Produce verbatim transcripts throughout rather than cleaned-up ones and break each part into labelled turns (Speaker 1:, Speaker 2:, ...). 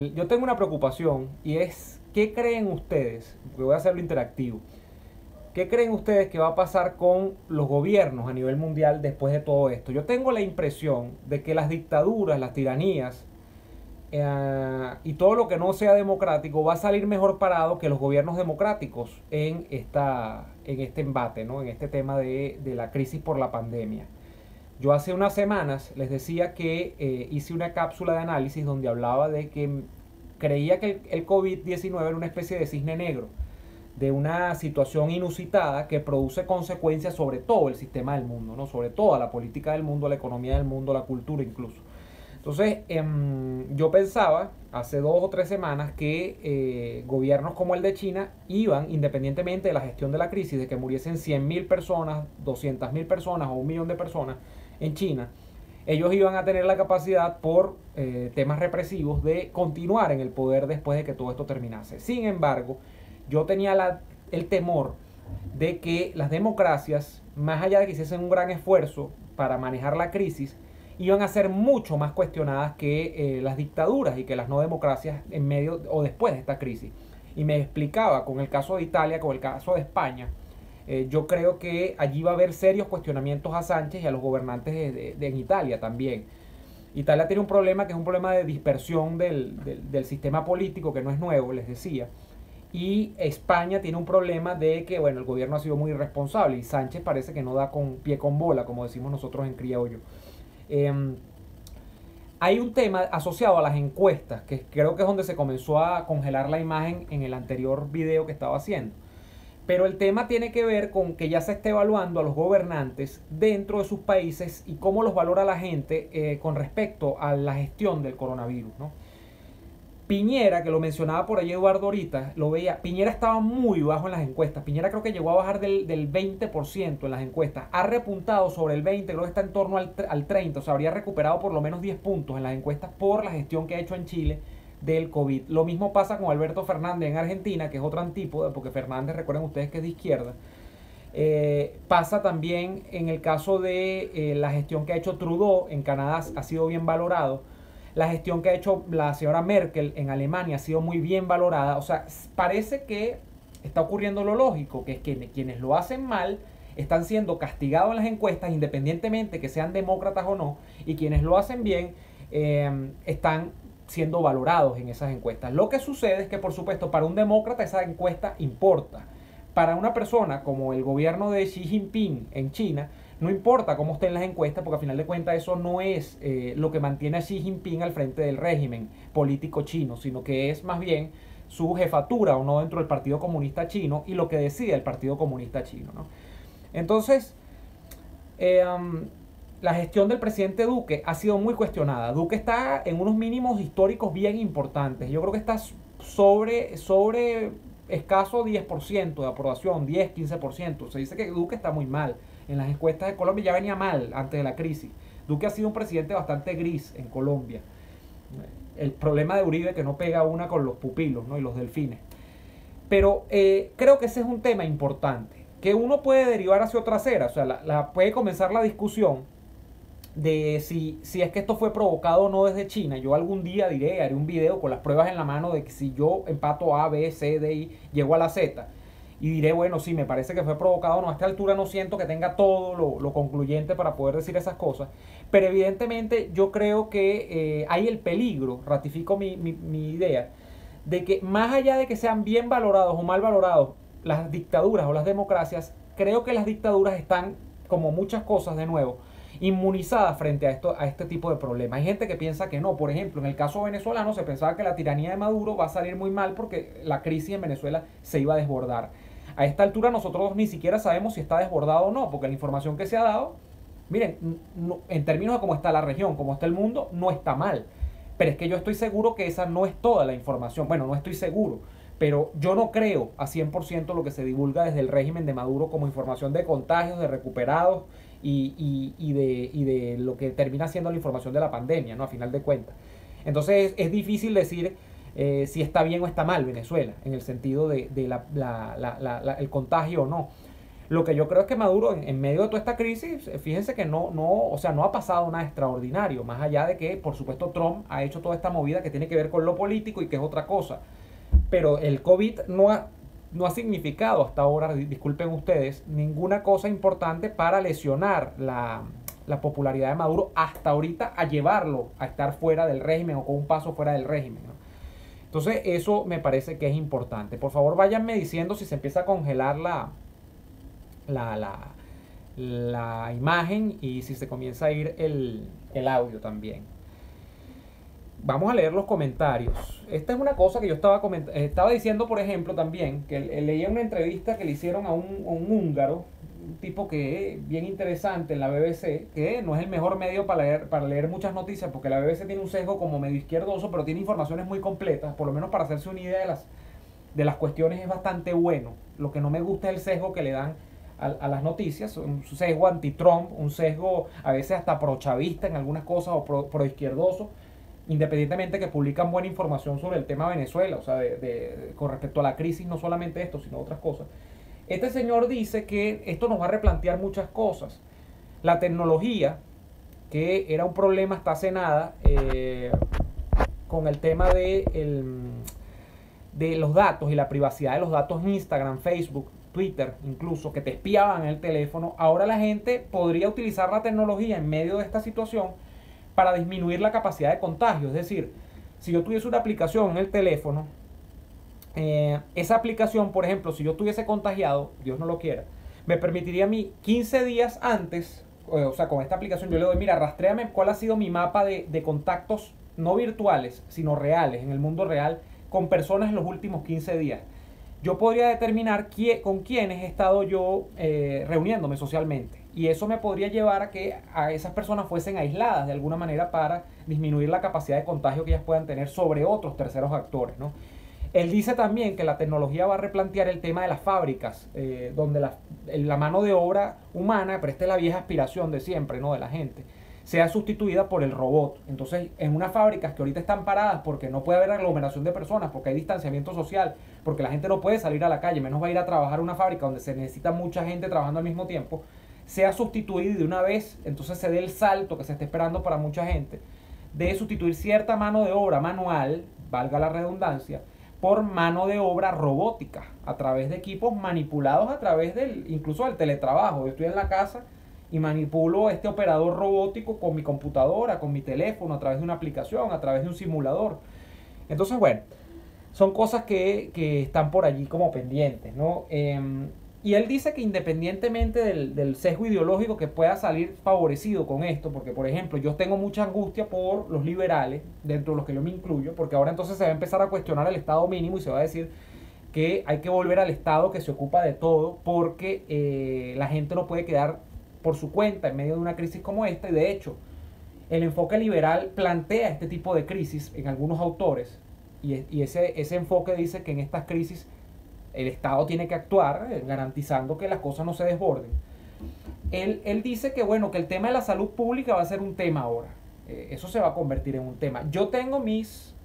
Speaker 1: Yo tengo una preocupación y es, ¿qué creen ustedes? Porque voy a hacerlo interactivo. ¿Qué creen ustedes que va a pasar con los gobiernos a nivel mundial después de todo esto? Yo tengo la impresión de que las dictaduras, las tiranías eh, y todo lo que no sea democrático va a salir mejor parado que los gobiernos democráticos en, esta, en este embate, ¿no? En este tema de, de la crisis por la pandemia. Yo hace unas semanas les decía que eh, hice una cápsula de análisis donde hablaba de que creía que el, el COVID diecinueve era una especie de cisne negro, de una situación inusitada que produce consecuencias sobre todo el sistema del mundo, ¿no? Sobre toda la política del mundo, la economía del mundo, la cultura incluso. Entonces, eh, yo pensaba hace dos o tres semanas que eh, gobiernos como el de China iban, independientemente de la gestión de la crisis, de que muriesen cien mil personas, doscientas mil personas o un millón de personas en China, ellos iban a tener la capacidad por eh, temas represivos de continuar en el poder después de que todo esto terminase. Sin embargo, yo tenía la, el temor de que las democracias, más allá de que hiciesen un gran esfuerzo para manejar la crisis, iban a ser mucho más cuestionadas que eh, las dictaduras y que las no democracias en medio o después de esta crisis. Y me explicaba con el caso de Italia, con el caso de España, eh, yo creo que allí va a haber serios cuestionamientos a Sánchez y a los gobernantes de, de, de en Italia también. Italia tiene un problema que es un problema de dispersión del, del, del sistema político, que no es nuevo, les decía. Y España tiene un problema de que, bueno, el gobierno ha sido muy irresponsable y Sánchez parece que no da con pie con bola, como decimos nosotros en criollo. Eh, hay un tema asociado a las encuestas, que creo que es donde se comenzó a congelar la imagen en el anterior video que estaba haciendo. Pero el tema tiene que ver con que ya se está evaluando a los gobernantes dentro de sus países y cómo los valora la gente eh, con respecto a la gestión del coronavirus, ¿no? Piñera, que lo mencionaba por ahí Eduardo ahorita, lo veía, Piñera estaba muy bajo en las encuestas. Piñera creo que llegó a bajar del, del veinte por ciento en las encuestas. Ha repuntado sobre el veinte por ciento, creo que está en torno al, al treinta por ciento. O sea, habría recuperado por lo menos diez puntos en las encuestas por la gestión que ha hecho en Chile del COVID. Lo mismo pasa con Alberto Fernández en Argentina, que es otro antípoda, porque Fernández, recuerden ustedes que es de izquierda. Eh, pasa también en el caso de eh, la gestión que ha hecho Trudeau en Canadá, ha sido bien valorado. La gestión que ha hecho la señora Merkel en Alemania ha sido muy bien valorada. O sea, parece que está ocurriendo lo lógico, que es que quienes lo hacen mal están siendo castigados en las encuestas, independientemente que sean demócratas o no, y quienes lo hacen bien eh, están siendo valorados en esas encuestas. Lo que sucede es que, por supuesto, para un demócrata esa encuesta importa. Para una persona como el gobierno de Xi Jinping en China, no importa cómo estén las encuestas, porque al final de cuentas eso no es eh, lo que mantiene a Xi Jinping al frente del régimen político chino, sino que es más bien su jefatura o no dentro del Partido Comunista Chino y lo que decide el Partido Comunista Chino, ¿no? Entonces, eh, um, la gestión del presidente Duque ha sido muy cuestionada. Duque está en unos mínimos históricos bien importantes. Yo creo que está sobre, sobre escaso diez por ciento de aprobación, diez, quince por ciento. Se dice que Duque está muy mal. En las encuestas de Colombia ya venía mal antes de la crisis. Duque ha sido un presidente bastante gris en Colombia. El problema de Uribe que no pega una con los pupilos, ¿no? Y los delfines. Pero eh, creo que ese es un tema importante, que uno puede derivar hacia otra acera. O sea, la, la puede comenzar la discusión de si, si es que esto fue provocado o no desde China. Yo algún día diré, haré un video con las pruebas en la mano de que si yo empato A, B, C, D, I, llego a la Z. Y diré, bueno, sí, me parece que fue provocado. No, a esta altura no siento que tenga todo lo, lo concluyente para poder decir esas cosas. Pero evidentemente yo creo que eh, hay el peligro, ratifico mi, mi, mi idea, de que más allá de que sean bien valorados o mal valorados las dictaduras o las democracias, creo que las dictaduras están, como muchas cosas de nuevo, inmunizadas frente a, esto, a este tipo de problemas. Hay gente que piensa que no. Por ejemplo, en el caso venezolano se pensaba que la tiranía de Maduro va a salir muy mal porque la crisis en Venezuela se iba a desbordar. A esta altura nosotros ni siquiera sabemos si está desbordado o no, porque la información que se ha dado, miren, no, en términos de cómo está la región, cómo está el mundo, no está mal. Pero es que yo estoy seguro que esa no es toda la información. Bueno, no estoy seguro, pero yo no creo a cien por ciento lo que se divulga desde el régimen de Maduro como información de contagios, de recuperados y, y, y, de, y de lo que termina siendo la información de la pandemia, ¿no? A final de cuentas. Entonces es, es difícil decir eh, si está bien o está mal Venezuela, en el sentido de, de la, la, la, la, la, el contagio o no. Lo que yo creo es que Maduro, en, en medio de toda esta crisis, fíjense que no, no, o sea, no ha pasado nada extraordinario, más allá de que, por supuesto, Trump ha hecho toda esta movida que tiene que ver con lo político y que es otra cosa. Pero el COVID no ha, no ha significado hasta ahora, disculpen ustedes, ninguna cosa importante para lesionar la, la popularidad de Maduro hasta ahorita, a llevarlo a estar fuera del régimen o con un paso fuera del régimen, ¿no? Entonces eso me parece que es importante. Por favor, váyanme diciendo si se empieza a congelar la, la, la, la imagen y si se comienza a ir el, el audio también. Vamos a leer los comentarios. Esta es una cosa que yo estaba, estaba diciendo, por ejemplo, también, que leía una entrevista que le hicieron a un, a un húngaro, un tipo que es bien interesante en la B B C, que no es el mejor medio para leer, para leer muchas noticias, porque la B B C tiene un sesgo como medio izquierdoso, pero tiene informaciones muy completas, por lo menos para hacerse una idea de las, de las cuestiones es bastante bueno. Lo que no me gusta es el sesgo que le dan a, a las noticias, un sesgo anti-Trump, un sesgo a veces hasta pro-chavista en algunas cosas o pro-izquierdoso, independientemente que publican buena información sobre el tema Venezuela, o sea, de, de, con respecto a la crisis, no solamente esto, sino otras cosas. Este señor dice que esto nos va a replantear muchas cosas. La tecnología, que era un problema hasta hace nada, eh, con el tema de, el, de los datos y la privacidad de los datos en Instagram, Facebook, Twitter, incluso, que te espiaban en el teléfono. Ahora la gente podría utilizar la tecnología en medio de esta situación para disminuir la capacidad de contagio. Es decir, si yo tuviese una aplicación en el teléfono, eh, esa aplicación, por ejemplo, si yo estuviese contagiado, Dios no lo quiera, me permitiría a mí quince días antes, o sea, con esta aplicación yo le doy, mira, rastréame cuál ha sido mi mapa de, de contactos no virtuales, sino reales, en el mundo real, con personas en los últimos quince días. Yo podría determinar quién, con quiénes he estado yo eh, reuniéndome socialmente. Y eso me podría llevar a que a esas personas fuesen aisladas de alguna manera para disminuir la capacidad de contagio que ellas puedan tener sobre otros terceros actores, ¿no? Él dice también que la tecnología va a replantear el tema de las fábricas, eh, donde la, la mano de obra humana, pero esta es la vieja aspiración de siempre, ¿no?, de la gente, sea sustituida por el robot. Entonces, en unas fábricas que ahorita están paradas porque no puede haber aglomeración de personas, porque hay distanciamiento social, porque la gente no puede salir a la calle, menos va a ir a trabajar a una fábrica donde se necesita mucha gente trabajando al mismo tiempo, sea sustituido y de una vez, entonces se dé el salto que se está esperando para mucha gente, de sustituir cierta mano de obra manual, valga la redundancia, por mano de obra robótica, a través de equipos manipulados a través del, incluso del teletrabajo. Yo estoy en la casa y manipulo este operador robótico con mi computadora, con mi teléfono, a través de una aplicación, a través de un simulador. Entonces, bueno, son cosas que, que están por allí como pendientes, ¿no? Eh, y él dice que independientemente del, del sesgo ideológico que pueda salir favorecido con esto, porque por ejemplo yo tengo mucha angustia por los liberales, dentro de los que yo me incluyo, porque ahora entonces se va a empezar a cuestionar el Estado mínimo y se va a decir que hay que volver al Estado que se ocupa de todo, porque eh, la gente no puede quedar por su cuenta en medio de una crisis como esta. Y de hecho, el enfoque liberal plantea este tipo de crisis en algunos autores, y, y ese, ese enfoque dice que en estas crisis el Estado tiene que actuar eh, garantizando que las cosas no se desborden. Él, él dice que, bueno, que el tema de la salud pública va a ser un tema ahora. Eh, eso se va a convertir en un tema. Yo tengo mis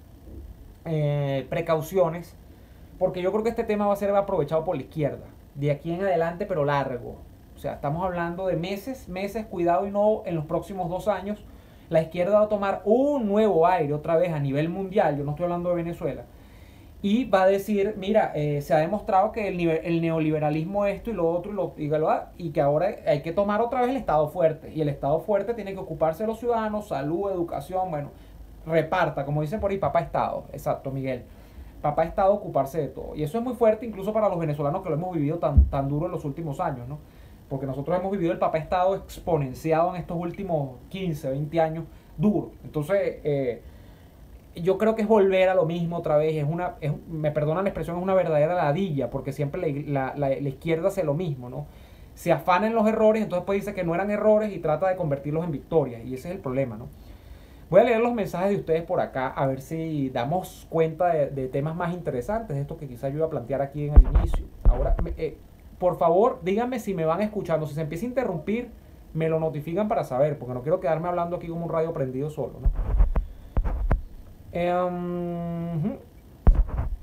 Speaker 1: eh, precauciones, porque yo creo que este tema va a ser aprovechado por la izquierda, de aquí en adelante, pero largo. O sea, estamos hablando de meses, meses, cuidado, y no en los próximos dos años. La izquierda va a tomar un nuevo aire otra vez a nivel mundial, yo no estoy hablando de Venezuela, y va a decir, mira, eh, se ha demostrado que el, nivel, el neoliberalismo esto y lo otro y, lo, y, lo, y que ahora hay que tomar otra vez el Estado fuerte, y el Estado fuerte tiene que ocuparse de los ciudadanos, salud, educación, bueno, reparta, como dicen por ahí, papá Estado, exacto, Miguel, papá Estado, ocuparse de todo. Y eso es muy fuerte incluso para los venezolanos que lo hemos vivido tan, tan duro en los últimos años, ¿no? Porque nosotros hemos vivido el papá Estado exponenciado en estos últimos quince, veinte años, duro. Entonces, eh, yo creo que es volver a lo mismo otra vez. Es una, es, me perdonan la expresión, es una verdadera ladilla, porque siempre la, la, la, la izquierda hace lo mismo, ¿no? Se afana en los errores, entonces pues dice que no eran errores y trata de convertirlos en victorias. Y ese es el problema, ¿no? Voy a leer los mensajes de ustedes por acá, a ver si damos cuenta de, de temas más interesantes, de estos que quizás yo iba a plantear aquí en el inicio. Ahora, eh, por favor, díganme si me van escuchando. Si se empieza a interrumpir, me lo notifican para saber, porque no quiero quedarme hablando aquí como un radio prendido solo, ¿no? Um,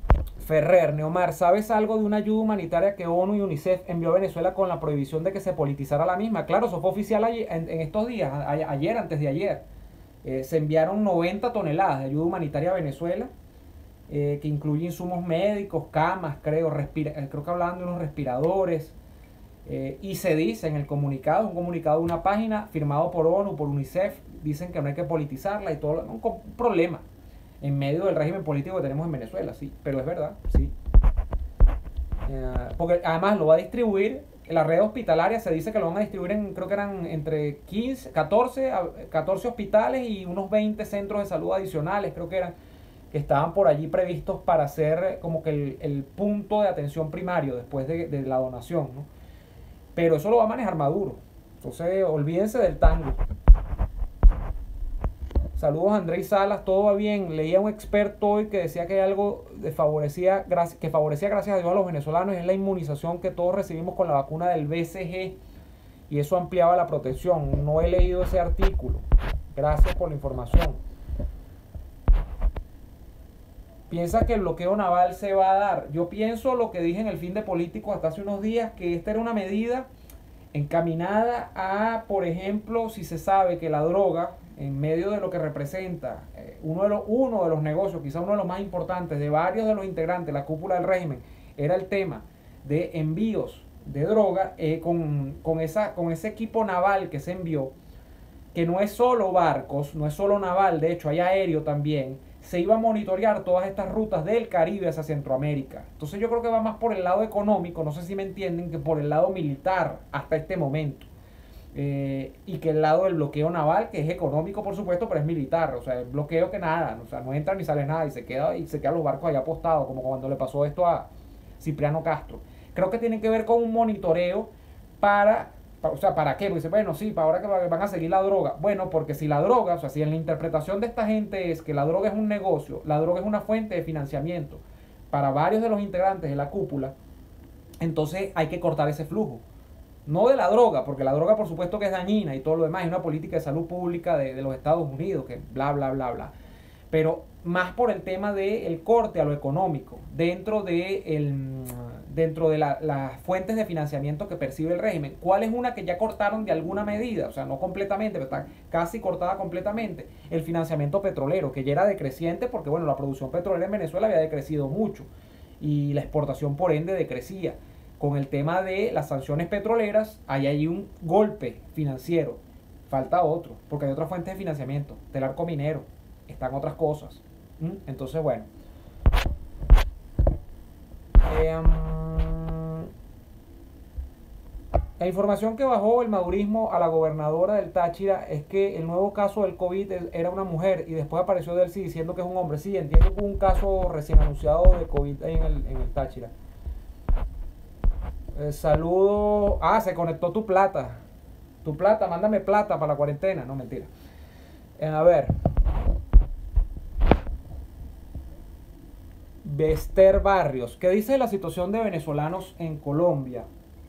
Speaker 1: Ferrer, Neomar, ¿sabes algo de una ayuda humanitaria que ONU y UNICEF envió a Venezuela con la prohibición de que se politizara la misma? Claro, eso fue oficial ayer, en, en, estos días, a, ayer, antes de ayer. Eh, se enviaron noventa toneladas de ayuda humanitaria a Venezuela, eh, que incluye insumos médicos, camas, creo, respira, creo que hablaban de unos respiradores. Eh, y se dice en el comunicado, un comunicado de una página firmado por ONU, por UNICEF, dicen que no hay que politizarla y todo, un, un problema en medio del régimen político que tenemos en Venezuela, sí, pero es verdad, sí. Eh, porque además lo va a distribuir, la red hospitalaria se dice que lo van a distribuir en, creo que eran entre quince, catorce, catorce hospitales y unos veinte centros de salud adicionales, creo que eran, que estaban por allí previstos para ser como que el, el punto de atención primario después de, de la donación, ¿no? Pero eso lo va a manejar Maduro, entonces olvídense del tango. Saludos a Andrés Salas, todo va bien. Leía a un experto hoy que decía que hay algo de favorecía, que favorecía gracias a Dios a los venezolanos, y es la inmunización que todos recibimos con la vacuna del B C G, y eso ampliaba la protección. No he leído ese artículo. Gracias por la información. Piensa que el bloqueo naval se va a dar. Yo pienso lo que dije en el fin de Político hasta hace unos días, que esta era una medida encaminada a, por ejemplo, si se sabe que la droga, en medio de lo que representa eh, uno, de los, uno de los negocios, quizá uno de los más importantes de varios de los integrantes de la cúpula del régimen, era el tema de envíos de droga, eh, con, con, esa, con ese equipo naval que se envió, que no es solo barcos, no es solo naval, de hecho hay aéreo también, se iba a monitorear todas estas rutas del Caribe hacia Centroamérica. Entonces yo creo que va más por el lado económico, no sé si me entienden, que por el lado militar hasta este momento. Eh, y que el lado del bloqueo naval, que es económico por supuesto, pero es militar, o sea, el bloqueo que nada, o sea, no entra ni sale nada y se queda y se quedan los barcos allá apostados, como cuando le pasó esto a Cipriano Castro. Creo que tiene que ver con un monitoreo para, para o sea, ¿para qué? Porque dice, bueno, sí, para ahora que van a seguir la droga. Bueno, porque si la droga, o sea, si en la interpretación de esta gente es que la droga es un negocio, la droga es una fuente de financiamiento para varios de los integrantes de la cúpula, entonces hay que cortar ese flujo. No de la droga, porque la droga por supuesto que es dañina y todo lo demás, es una política de salud pública de, de los Estados Unidos, que bla, bla, bla, bla. Pero más por el tema del corte a lo económico, dentro de, el, dentro de la, las fuentes de financiamiento que percibe el régimen. ¿Cuál es una que ya cortaron de alguna medida? O sea, no completamente, pero está casi cortada completamente. El financiamiento petrolero, que ya era decreciente porque, bueno, la producción petrolera en Venezuela había decrecido mucho y la exportación por ende decrecía. Con el tema de las sanciones petroleras, hay ahí un golpe financiero. Falta otro, porque hay otras fuentes de financiamiento. El arco minero, están otras cosas. ¿Mm? Entonces, bueno. Eh, la información que bajó el madurismo a la gobernadora del Táchira es que el nuevo caso del COVID era una mujer y después apareció Delcy diciendo que es un hombre. Sí, entiendo que hubo un caso recién anunciado de COVID en el, en el Táchira. Eh, saludo. Ah, se conectó tu plata. Tu plata, mándame plata para la cuarentena. No, mentira. Eh, a ver. Bester Barrios. ¿Qué dice de la situación de venezolanos en Colombia?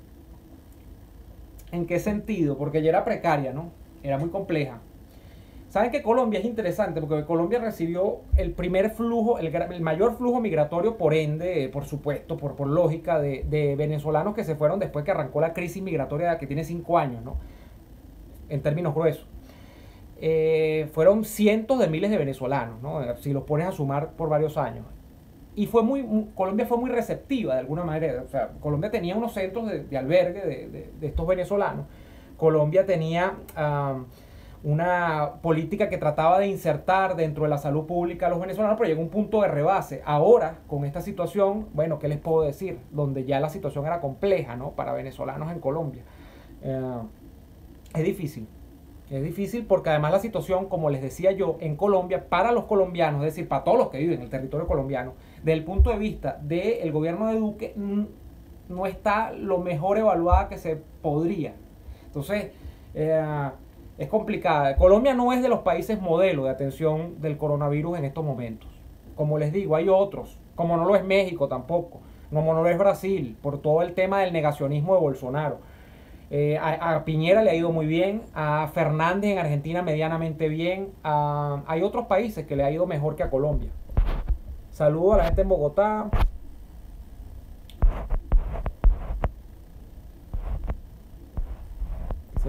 Speaker 1: ¿En qué sentido? Porque ya era precaria, ¿no? Era muy compleja. Saben que Colombia es interesante porque Colombia recibió el primer flujo, el, el mayor flujo migratorio, por ende, por supuesto, por, por lógica, de, de venezolanos que se fueron después que arrancó la crisis migratoria que tiene cinco años, ¿no? En términos gruesos. Eh, fueron cientos de miles de venezolanos, ¿no? Si los pones a sumar por varios años. Y fue muy, muy Colombia fue muy receptiva de alguna manera. O sea, Colombia tenía unos centros de, de albergue de, de, de estos venezolanos. Colombia tenía Um, una política que trataba de insertar dentro de la salud pública a los venezolanos, pero llegó un punto de rebase. Ahora, con esta situación, bueno, ¿qué les puedo decir? Donde ya la situación era compleja, ¿no? Para venezolanos en Colombia. Eh, es difícil. Es difícil porque además la situación, como les decía yo, en Colombia, para los colombianos, es decir, para todos los que viven en el territorio colombiano, desde el punto de vista del gobierno de Duque, no está lo mejor evaluada que se podría. Entonces, eh, es complicada. Colombia no es de los países modelo de atención del coronavirus en estos momentos. Como les digo, hay otros, como no lo es México tampoco, como no lo es Brasil, por todo el tema del negacionismo de Bolsonaro. Eh, a, a Piñera le ha ido muy bien, a Fernández en Argentina medianamente bien, a, hay otros países que le ha ido mejor que a Colombia. Saludos a la gente en Bogotá.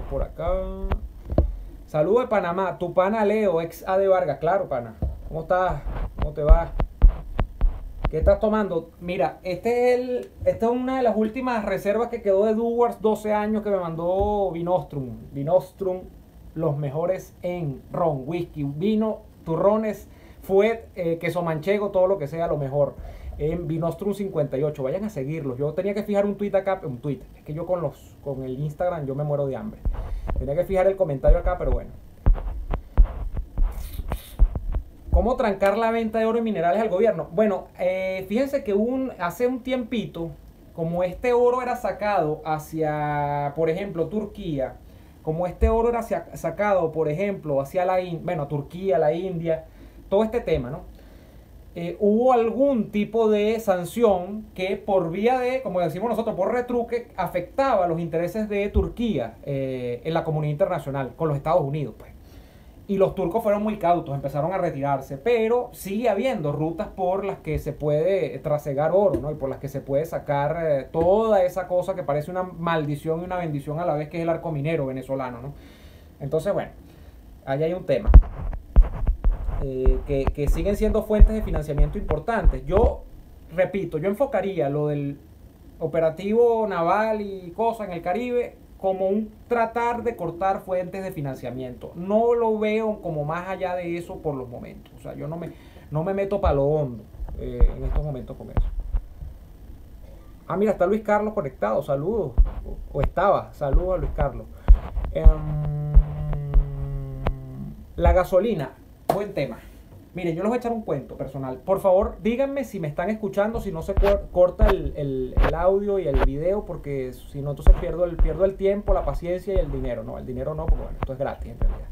Speaker 1: por acá. Saludos de Panamá, tu pana Leo, ex A de Vargas. Claro, pana. ¿Cómo estás? ¿Cómo te va? ¿Qué estás tomando? Mira, este es el, esta es una de las últimas reservas que quedó de Duwards, doce años, que me mandó Vinostrum. Vinostrum, los mejores en ron, whisky, vino, turrones, fuet, eh, queso manchego, todo lo que sea, lo mejor. En Vinostrum cincuenta y ocho, vayan a seguirlos. Yo tenía que fijar un tweet acá, un tweet. Es que yo con los con el Instagram yo me muero de hambre. Tenía que fijar el comentario acá, pero bueno. ¿Cómo trancar la venta de oro y minerales al gobierno? Bueno, eh, fíjense que un, hace un tiempito, como este oro era sacado hacia, por ejemplo, Turquía, como este oro era hacia, sacado, por ejemplo, hacia la India, bueno, Turquía, la India, todo este tema, ¿no? Eh, hubo algún tipo de sanción que por vía de, como decimos nosotros, por retruque, afectaba los intereses de Turquía eh, en la comunidad internacional, con los Estados Unidos, pues. Y los turcos fueron muy cautos, empezaron a retirarse, pero sigue habiendo rutas por las que se puede trasegar oro, ¿no? Y por las que se puede sacar eh, toda esa cosa que parece una maldición y una bendición a la vez, que es el arco minero venezolano, ¿no? Entonces, bueno, ahí hay un tema. Eh, que, que siguen siendo fuentes de financiamiento importantes. Yo, repito, yo enfocaría lo del operativo naval y cosas en el Caribe como un tratar de cortar fuentes de financiamiento. No lo veo como más allá de eso por los momentos. O sea, yo no me, no me meto para lo hondo eh, en estos momentos con eso. Ah, mira, está Luis Carlos conectado. Saludos. O, o estaba. Saludos a Luis Carlos. Eh, la gasolina. Buen tema. Miren, yo les voy a echar un cuento personal. Por favor, díganme si me están escuchando, si no se corta el, el, el audio y el video, porque si no, entonces pierdo el, pierdo el tiempo, la paciencia y el dinero. No, el dinero no, porque bueno, esto es gratis en realidad.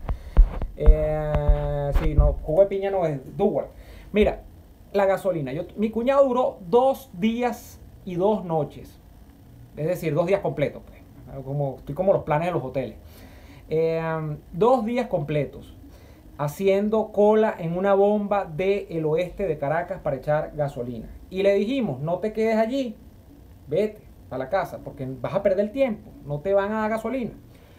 Speaker 1: Eh, sí, no, jugo de piña no es Duward. Mira, la gasolina. Yo, mi cuñado duró dos días y dos noches. Es decir, dos días completos. Pues. Como, estoy como los planes de los hoteles. Eh, dos días completos haciendo cola en una bomba del oeste de Caracas para echar gasolina. Y le dijimos, no te quedes allí, vete a la casa, porque vas a perder el tiempo, no te van a dar gasolina.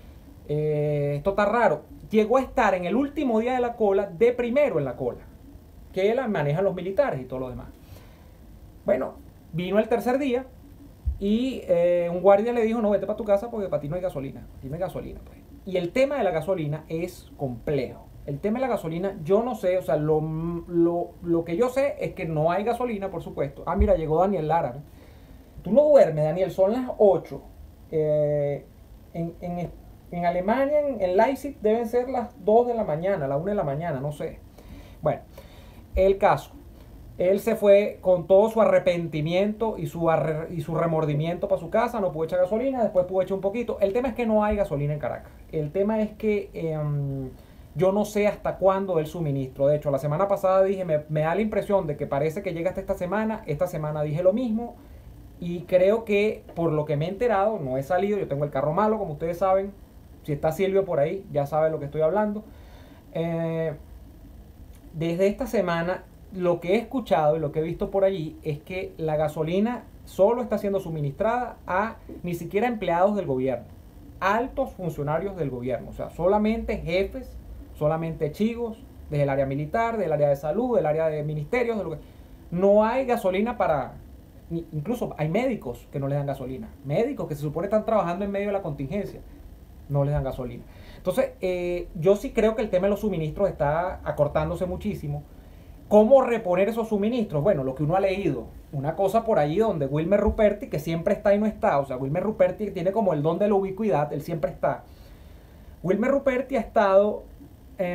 Speaker 1: Eh, esto está raro. Llegó a estar en el último día de la cola, de primero en la cola, que la manejan los militares y todo lo demás. Bueno, vino el tercer día y eh, un guardia le dijo, no, vete para tu casa porque para ti no hay gasolina, para ti no hay gasolina. Pues. Y el tema de la gasolina es complejo. El tema de la gasolina, yo no sé, o sea, lo, lo, lo que yo sé es que no hay gasolina, por supuesto. Ah, mira, llegó Daniel Lara. ¿No? Tú no duermes, Daniel, son las ocho. Eh, en, en, en Alemania, en, en Leipzig, deben ser las dos de la mañana, la una de la mañana, no sé. Bueno, el caso. Él se fue con todo su arrepentimiento y su, arre, y su remordimiento para su casa, no pudo echar gasolina, después pudo echar un poquito. El tema es que no hay gasolina en Caracas. El tema es que... Eh, yo no sé hasta cuándo el suministro. De hecho, la semana pasada dije, me, me da la impresión de que parece que llega hasta esta semana. Esta semana dije lo mismo. Y creo que, por lo que me he enterado, no he salido. Yo tengo el carro malo, como ustedes saben. Si está Silvio por ahí, ya sabe de lo que estoy hablando. Eh, desde esta semana, lo que he escuchado y lo que he visto por allí es que la gasolina solo está siendo suministrada a ni siquiera empleados del gobierno. Altos funcionarios del gobierno. O sea, solamente jefes, solamente chicos desde el área militar, del área de salud, del área de ministerios, de lo que... No hay gasolina para... Incluso hay médicos que no les dan gasolina. Médicos que se supone están trabajando en medio de la contingencia, no les dan gasolina. Entonces, eh, yo sí creo que el tema de los suministros está acortándose muchísimo. ¿Cómo reponer esos suministros? Bueno, lo que uno ha leído. Una cosa por allí donde Wilmer Ruperti, que siempre está y no está. O sea, Wilmer Ruperti tiene como el don de la ubicuidad, él siempre está. Wilmer Ruperti ha estado... Eh,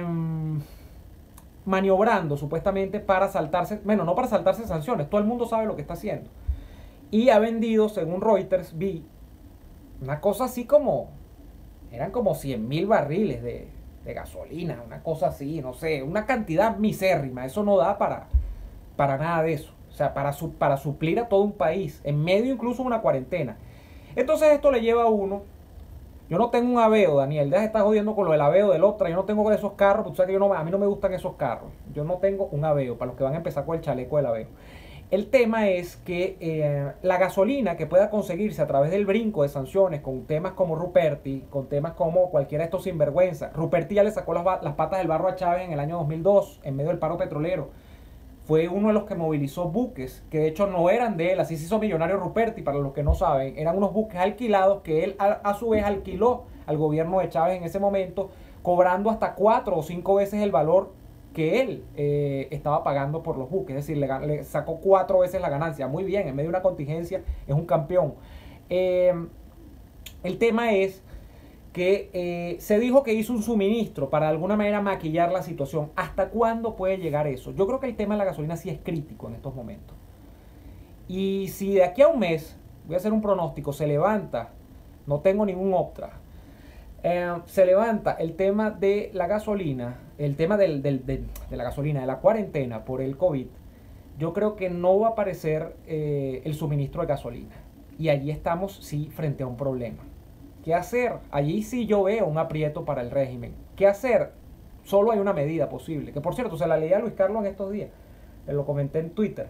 Speaker 1: maniobrando supuestamente para saltarse, bueno, no para saltarse sanciones, todo el mundo sabe lo que está haciendo. Y ha vendido, según Reuters, vi una cosa así como, eran como cien mil barriles de, de gasolina, una cosa así, no sé, una cantidad misérrima. Eso no da para, para nada de eso. O sea, para, su, para suplir a todo un país, en medio incluso de una cuarentena. Entonces esto le lleva a uno... Yo no tengo un Aveo, Daniel, ya se está jodiendo con lo del Aveo del Optra. Yo no tengo esos carros, porque tú sabes que yo no, a mí no me gustan esos carros. Yo no tengo un Aveo, para los que van a empezar con el chaleco del Aveo. El tema es que eh, la gasolina que pueda conseguirse a través del brinco de sanciones con temas como Ruperti, con temas como cualquiera de estos sinvergüenza. Ruperti ya le sacó las, las patas del barro a Chávez en el año dos mil dos, en medio del paro petrolero. Fue uno de los que movilizó buques, que de hecho no eran de él, así se hizo millonario Ruperti, para los que no saben. Eran unos buques alquilados que él a, a su vez alquiló al gobierno de Chávez en ese momento, cobrando hasta cuatro o cinco veces el valor que él eh, estaba pagando por los buques. Es decir, le, le sacó cuatro veces la ganancia. Muy bien, en medio de una contingencia es un campeón. Eh, el tema es que eh, se dijo que hizo un suministro para de alguna manera maquillar la situación. ¿Hasta cuándo puede llegar eso? Yo creo que el tema de la gasolina sí es crítico en estos momentos. Y si de aquí a un mes, voy a hacer un pronóstico, se levanta, no tengo ningún Optra, eh, se levanta el tema de la gasolina, el tema del, del, del, de la gasolina, de la cuarentena por el COVID, yo creo que no va a aparecer eh, el suministro de gasolina. Y allí estamos, sí, frente a un problema. ¿Qué hacer? Allí sí yo veo un aprieto para el régimen. ¿Qué hacer? Solo hay una medida posible, que por cierto se la leí a Luis Carlos en estos días, lo comenté en Twitter.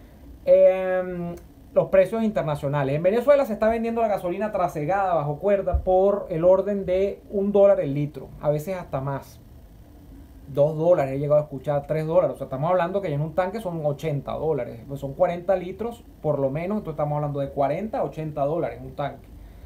Speaker 1: Eh, los precios internacionales. En Venezuela se está vendiendo la gasolina trasegada bajo cuerda por el orden de un dólar el litro, a veces hasta más. Dos dólares, he llegado a escuchar, tres dólares. O sea, estamos hablando que en un tanque son ochenta dólares. Pues son cuarenta litros por lo menos, entonces estamos hablando de cuarenta a ochenta dólares en un tanque.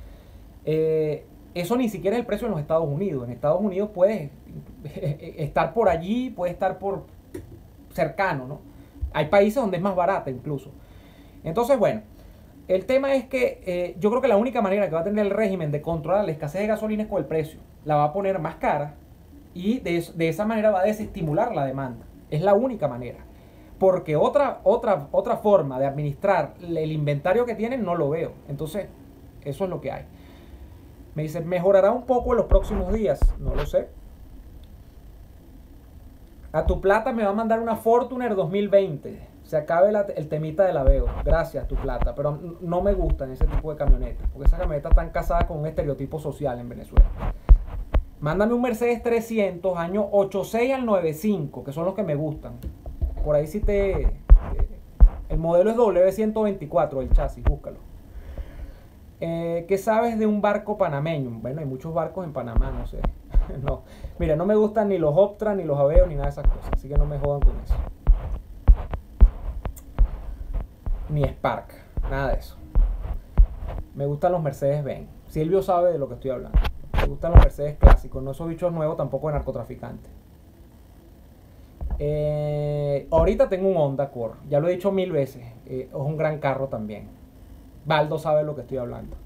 Speaker 1: Eh, eso ni siquiera es el precio en los Estados Unidos. En Estados Unidos puede estar por allí, puede estar por cercano, ¿no? Hay países donde es más barata incluso. Entonces, bueno, el tema es que eh, yo creo que la única manera que va a tener el régimen de controlar la escasez de gasolina es con el precio. La va a poner más cara y de, de esa manera va a desestimular la demanda. Es la única manera. Porque otra, otra, otra forma de administrar el inventario que tienen no lo veo. Entonces, eso es lo que hay. Me dice, ¿mejorará un poco en los próximos días? No lo sé. A tu plata me va a mandar una Fortuner dos mil veinte. Se acabe la, el temita de la Veo. Gracias, tu plata. Pero no me gustan ese tipo de camionetas. Porque esas camionetas están casadas con un estereotipo social en Venezuela. Mándame un Mercedes trescientos, año ochenta y seis al noventa y cinco, que son los que me gustan. Por ahí sí te... El modelo es W ciento veinticuatro, el chasis, búscalo. Eh, ¿Qué sabes de un barco panameño? Bueno, hay muchos barcos en Panamá, no sé. No. Mira, no me gustan ni los Optra, ni los Aveo, ni nada de esas cosas. Así que no me jodan con eso. Ni Spark, nada de eso. Me gustan los Mercedes-Benz. Silvio sabe de lo que estoy hablando. Me gustan los Mercedes clásicos, no esos bichos nuevos tampoco de narcotraficantes. Eh, ahorita tengo un Honda Accord, ya lo he dicho mil veces. Eh, es un gran carro también. Baldo sabe de lo que estoy hablando.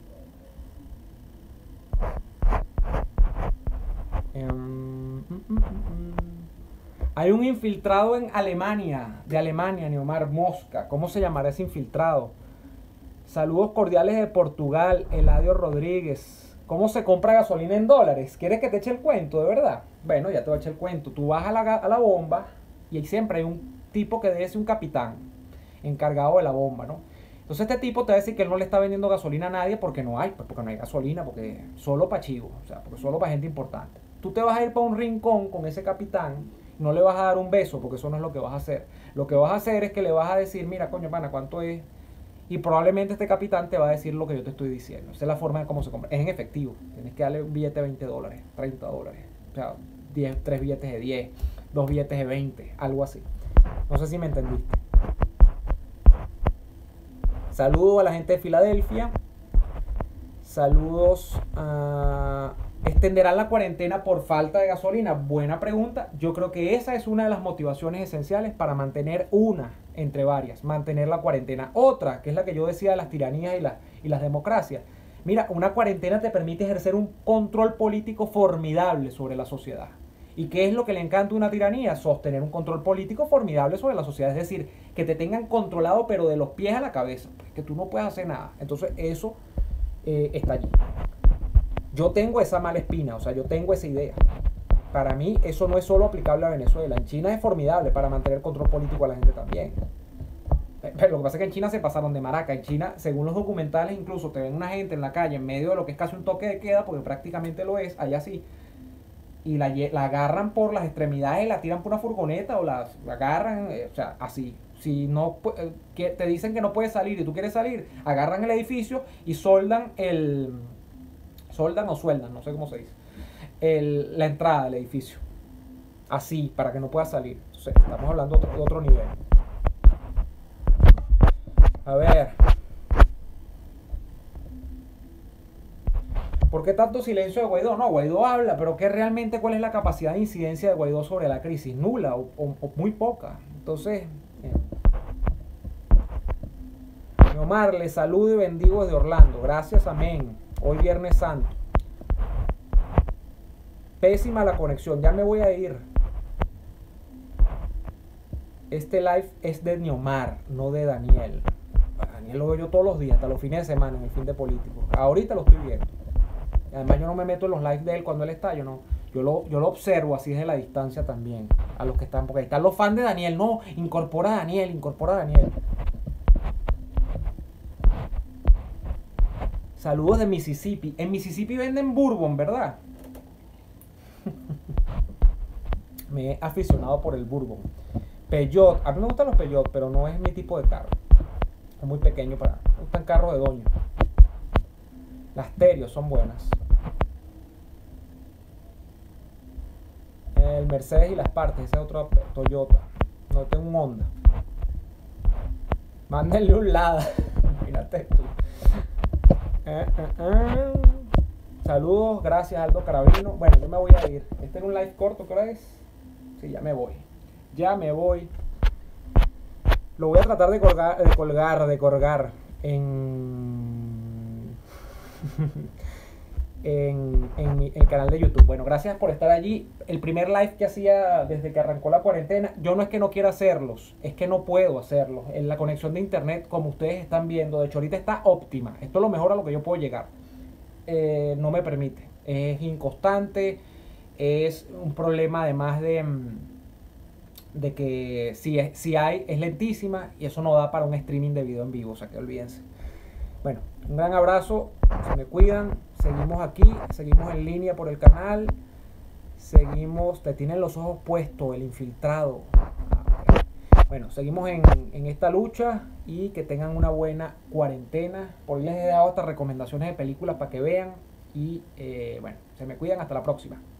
Speaker 1: Um, mm, mm, mm. Hay un infiltrado en Alemania, de Alemania, Neomar Mosca. ¿Cómo se llamará ese infiltrado? Saludos cordiales de Portugal, Eladio Rodríguez. ¿Cómo se compra gasolina en dólares? ¿Quieres que te eche el cuento, de verdad? Bueno, ya te voy a echar el cuento. Tú vas a la, a la bomba y ahí siempre hay un tipo que debe ser un capitán encargado de la bomba, ¿no? Entonces este tipo te va a decir que él no le está vendiendo gasolina a nadie porque no hay, pues porque no hay gasolina, porque solo para chivos, o sea, porque solo para gente importante. Tú te vas a ir para un rincón con ese capitán, no le vas a dar un beso porque eso no es lo que vas a hacer. Lo que vas a hacer es que le vas a decir, mira, coño, pana, ¿cuánto es? Y probablemente este capitán te va a decir lo que yo te estoy diciendo. Esa es la forma de cómo se compra. Es en efectivo. Tienes que darle un billete de veinte dólares, treinta dólares. O sea, diez, tres billetes de diez, dos billetes de veinte, algo así. No sé si me entendiste. Saludos a la gente de Filadelfia. Saludos a... ¿Extenderán la cuarentena por falta de gasolina? Buena pregunta. Yo creo que esa es una de las motivaciones esenciales para mantener una entre varias, mantener la cuarentena. Otra, que es la que yo decía de las tiranías y, la, y las democracias. Mira, una cuarentena te permite ejercer un control político formidable sobre la sociedad. ¿Y qué es lo que le encanta a una tiranía? Sostener un control político formidable sobre la sociedad. Es decir, que te tengan controlado pero de los pies a la cabeza. Que tú no puedes hacer nada. Entonces eso eh, está allí. Yo tengo esa mala espina, o sea, yo tengo esa idea. Para mí eso no es solo aplicable a Venezuela. En China es formidable para mantener control político a la gente también. Pero lo que pasa es que en China se pasaron de maraca. En China, según los documentales, incluso te ven una gente en la calle en medio de lo que es casi un toque de queda, porque prácticamente lo es, allá sí. Y la, la agarran por las extremidades, la tiran por una furgoneta o la, la agarran, eh, o sea, así. Si no pu- que te dicen que no puedes salir y tú quieres salir, agarran el edificio y soldan el soldan o sueldan, no sé cómo se dice, el, la entrada del edificio. Así, para que no puedas salir. Entonces, estamos hablando de otro, de otro nivel. A ver. ¿Por qué tanto silencio de Guaidó? No, Guaidó habla, pero ¿qué realmente cuál es la capacidad de incidencia de Guaidó sobre la crisis? Nula o, o, o muy poca. Entonces, eh. Omar, le saludo y bendigo desde Orlando. Gracias, amén. Hoy Viernes Santo. Pésima la conexión, ya me voy a ir. Este live es de Neomar, no de Daniel. A Daniel lo veo yo todos los días, hasta los fines de semana, en el fin de político. Ahorita lo estoy viendo. Además yo no me meto en los lives de él cuando él está, yo no, yo lo, yo lo observo así desde la distancia también, a los que están, porque ahí están los fans de Daniel, no, incorpora a Daniel, incorpora a Daniel. Saludos de Mississippi. En Mississippi venden bourbon, ¿verdad? Me he aficionado por el bourbon. Peugeot, a mí me gustan los Peugeot, pero no es mi tipo de carro. Es muy pequeño para... Me gustan carros de doño. Las Terios son buenas. El Mercedes y las partes, ese es otro Toyota. No, tengo un Honda. Mándenle un Lada. Imagínate tú. Eh, eh, eh. Saludos, gracias Aldo Carabino. Bueno, yo me voy a ir. Este es un live corto, ¿qué hora es? Sí, ya me voy. Ya me voy. Lo voy a tratar de colgar, de colgar, de colgar en, en, en mi, el canal de YouTube. Bueno, gracias por estar allí. El primer live que hacía desde que arrancó la cuarentena, yo no es que no quiera hacerlos, es que no puedo hacerlos. En la conexión de internet, como ustedes están viendo, de hecho ahorita está óptima. Esto es lo mejor a lo que yo puedo llegar. Eh, no me permite. Es inconstante, es un problema además de... de que si, es, si hay, es lentísima y eso no da para un streaming de video en vivo, o sea que olvídense. Bueno, un gran abrazo, se me cuidan, seguimos aquí, seguimos en línea por el canal, seguimos, te tienen los ojos puestos, el infiltrado. Bueno, seguimos en, en esta lucha y que tengan una buena cuarentena. Por hoy les he dado estas recomendaciones de películas para que vean y eh, bueno, se me cuidan, hasta la próxima.